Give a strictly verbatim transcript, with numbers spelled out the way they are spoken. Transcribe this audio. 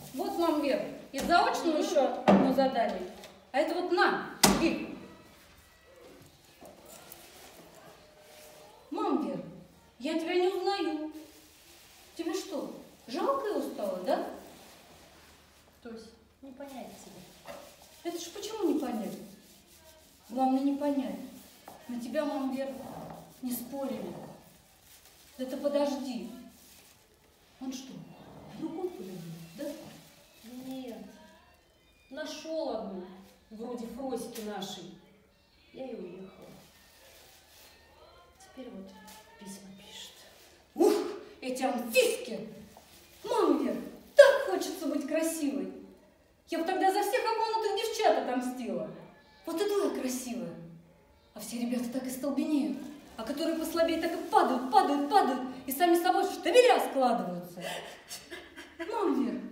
Вот, мам, Вера, и заочно еще одно задание. А это вот на, иди. Мам, Вера, я тебя не узнаю. Тебе что, жалко и устала, да? То есть не понять тебе. Это ж почему не понять? Главное не понять. На тебя, мам, Вера, не спорили. Да ты подожди. Он что, другую полюбил, да? Нет. Нашел одну, вроде Фроськи нашей. Я и уехала. Теперь вот письма пишет. Ух, эти амфиски! Мам, Вера, так хочется быть красивой. Я бы тогда за всех обманутых девчат отомстила. Вот иду я красивая. А все ребята так и столбенеют. А которые послабее, так и падают, падают, падают. И сами собой в штабеля складываются. Мам, Вера,